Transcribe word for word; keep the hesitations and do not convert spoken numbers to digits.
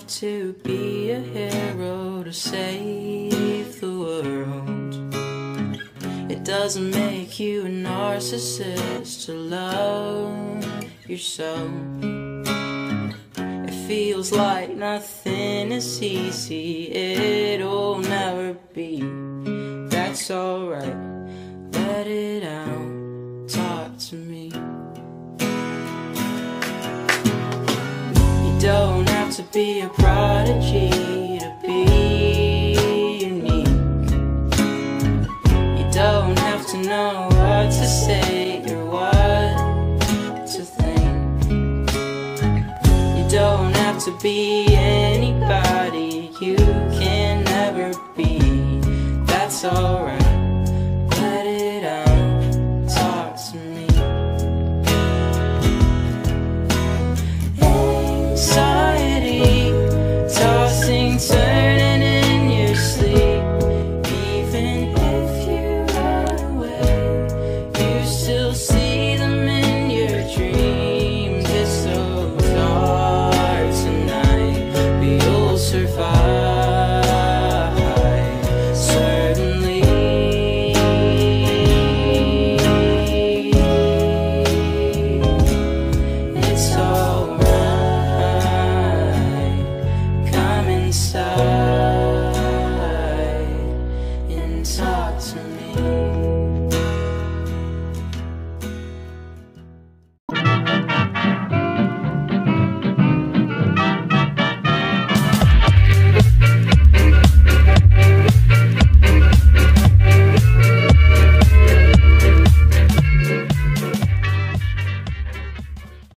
to be a hero to save the world. It doesn't make you a narcissist to love yourself. It feels like nothing is easy, it'll never be. That's alright, let it out, talk to me. You don't have to be a prodigy to be unique. You don't have to know what to say or what to think. You don't have to be